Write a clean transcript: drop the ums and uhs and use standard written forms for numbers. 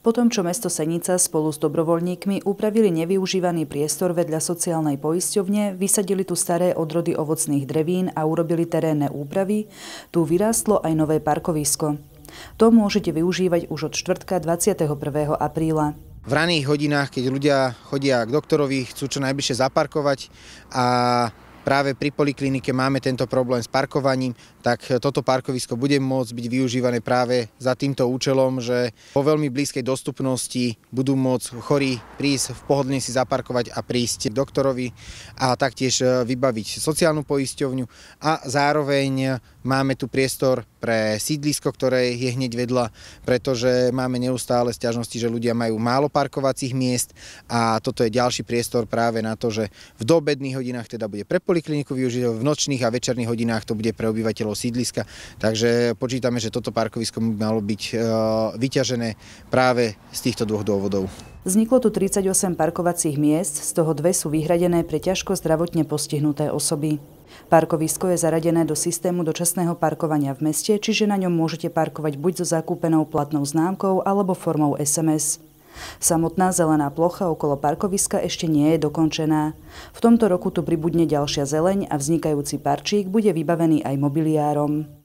Potom, čo mesto Senica spolu s dobrovoľníkmi upravili nevyužívaný priestor vedľa sociálnej poisťovne, vysadili tu staré odrody ovocných drevín a urobili terénne úpravy, tu vyrástlo aj nové parkovisko. To môžete využívať už od štvrtka 21. apríla. V raných hodinách, keď ľudia chodia k doktorovi, chcú čo najbližšie zaparkovať a práve pri poliklinike máme tento problém s parkovaním, tak toto parkovisko bude môcť byť využívané práve za týmto účelom, že po veľmi blízkej dostupnosti budú môcť chorí prísť pohodlne si zaparkovať a prísť k doktorovi a taktiež vybaviť sociálnu poisťovňu a zároveň máme tu priestor pre sídlisko, ktoré je hneď vedľa, pretože máme neustále sťažnosti, že ľudia majú málo parkovacích miest a toto je ďalší priestor práve na to, že v doobedných hodinách teda bude pre polikliniku využiť, v nočných a večerných hodinách to bude pre obyvateľov sídliska. Takže počítame, že toto parkovisko malo byť vyťažené práve z týchto dvoch dôvodov. Vzniklo tu 38 parkovacích miest, z toho 2 sú vyhradené pre ťažko zdravotne postihnuté osoby. Parkovisko je zaradené do systému dočasného parkovania v meste, čiže na ňom môžete parkovať buď so zakúpenou platnou známkou alebo formou SMS. Samotná zelená plocha okolo parkoviska ešte nie je dokončená. V tomto roku tu pribudne ďalšia zeleň a vznikajúci parčík bude vybavený aj mobiliárom.